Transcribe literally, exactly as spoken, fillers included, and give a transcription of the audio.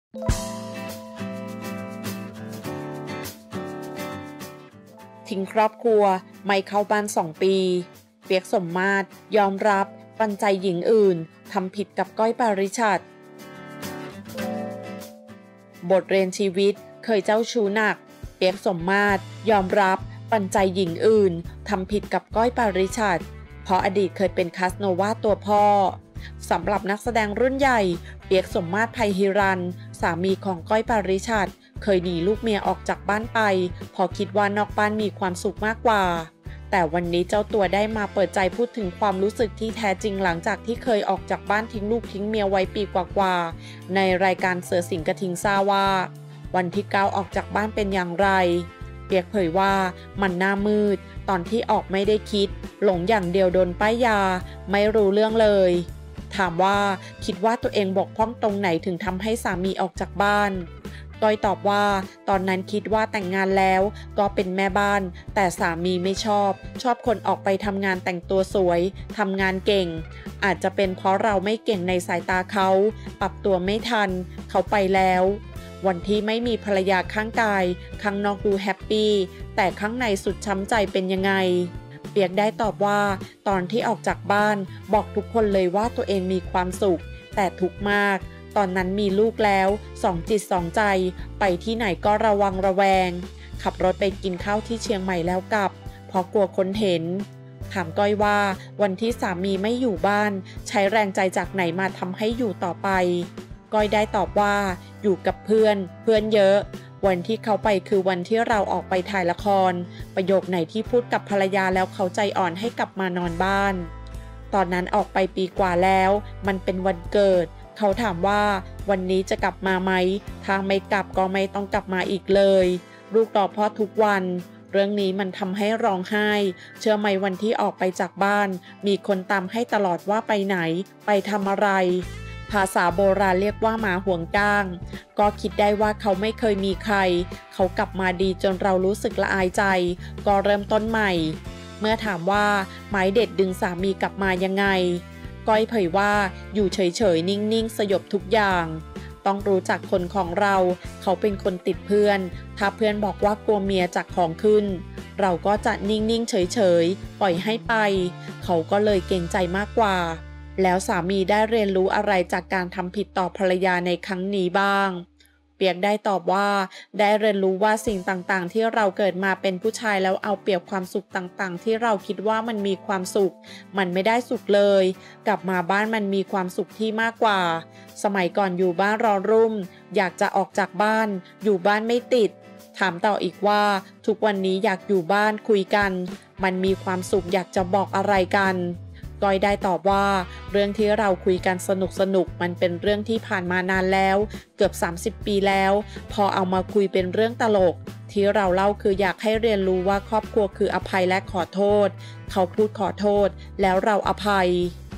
ทิ้งครอบครัวไม่เข้าบ้านสองปีเปียกสมมาตรยอมรับปันใจหญิงอื่นทำผิดกับก้อยปาริชาติบทเรียนชีวิตเคยเจ้าชู้หนักเปียกสมมาตรยอมรับปันใจหญิงอื่นทำผิดกับก้อยปาริชาติเพราะอดีตเคยเป็นคาสโนวาตัวพ่อสำหรับนักแสดงรุ่นใหญ่เปียกสมมาตรไพฮิรัญสามีของก้อยปาริชาติเคยหนีลูกเมียออกจากบ้านไปเพราะคิดว่านอกบ้านมีความสุขมากกว่าแต่วันนี้เจ้าตัวได้มาเปิดใจพูดถึงความรู้สึกที่แท้จริงหลังจากที่เคยออกจากบ้านทิ้งลูกทิ้งเมียไว้ปีกว่าๆในรายการเสือสิงกระทิงซ่าว่าวันที่เก้าออกจากบ้านเป็นอย่างไรเปียกเผยว่ามันหน้ามืดตอนที่ออกไม่ได้คิดหลงอย่างเดียวโดนป้ายยาไม่รู้เรื่องเลยถามว่าคิดว่าตัวเองบกพร่องตรงไหนถึงทำให้สามีออกจากบ้านก้อยตอบว่าตอนนั้นคิดว่าแต่งงานแล้วก็เป็นแม่บ้านแต่สามีไม่ชอบชอบคนออกไปทำงานแต่งตัวสวยทำงานเก่งอาจจะเป็นเพราะเราไม่เก่งในสายตาเขาปรับตัวไม่ทันเขาไปแล้ววันที่ไม่มีภรรยาข้างกายข้างนอกดูแฮปปี้แต่ข้างในสุดช้ำใจเป็นยังไงเปียกได้ตอบว่าตอนที่ออกจากบ้านบอกทุกคนเลยว่าตัวเองมีความสุขแต่ทุกข์มากตอนนั้นมีลูกแล้วสองจิตสองใจไปที่ไหนก็ระวังระแวงขับรถไปกินข้าวที่เชียงใหม่แล้วกลับเพราะกลัวคนเห็นถามก้อยว่าวันที่สามีไม่อยู่บ้านใช้แรงใจจากไหนมาทำให้อยู่ต่อไปก้อยได้ตอบว่าอยู่กับเพื่อนเพื่อนเยอะวันที่เขาไปคือวันที่เราออกไปถ่ายละครประโยคไหนที่พูดกับภรรยาแล้วเขาใจอ่อนให้กลับมานอนบ้านตอนนั้นออกไปปีกว่าแล้วมันเป็นวันเกิดเขาถามว่าวันนี้จะกลับมาไหมถ้าไม่กลับก็ไม่ต้องกลับมาอีกเลยลูกรอพ่อทุกวันเรื่องนี้มันทำให้ร้องไห้เชื่อไหมวันที่ออกไปจากบ้านมีคนตามให้ตลอดว่าไปไหนไปทำอะไรภาษาโบราณเรียกว่าหมาห่วงก้างก็คิดได้ว่าเขาไม่เคยมีใครเขากลับมาดีจนเรารู้สึกละอายใจก็เริ่มต้นใหม่เมื่อถามว่าไม้เด็ดดึงสามีกลับมายังไงก้อยเผยว่าอยู่เฉยๆนิ่งๆสยบทุกอย่างต้องรู้จักคนของเราเขาเป็นคนติดเพื่อนถ้าเพื่อนบอกว่ากลัวเมียจากของขึ้นเราก็จะนิ่งๆเฉยๆปล่อยให้ไปเขาก็เลยเกรงใจมากกว่าแล้วสามีได้เรียนรู้อะไรจากการทำผิดต่อภรรยาในครั้งนี้บ้างเปียกได้ตอบว่าได้เรียนรู้ว่าสิ่งต่างๆที่เราเกิดมาเป็นผู้ชายแล้วเอาเปรียบความสุขต่างๆที่เราคิดว่ามันมีความสุขมันไม่ได้สุขเลยกลับมาบ้านมันมีความสุขที่มากกว่าสมัยก่อนอยู่บ้านรอรุ่มอยากจะออกจากบ้านอยู่บ้านไม่ติดถามต่ออีกว่าทุกวันนี้อยากอยู่บ้านคุยกันมันมีความสุขอยากจะบอกอะไรกันก้อยได้ตอบว่าเรื่องที่เราคุยกันสนุกสนุกมันเป็นเรื่องที่ผ่านมานานแล้วเกือบสามสิบปีแล้วพอเอามาคุยเป็นเรื่องตลกที่เราเล่าคืออยากให้เรียนรู้ว่าครอบครัวคืออภัยและขอโทษเขาพูดขอโทษแล้วเราอภัย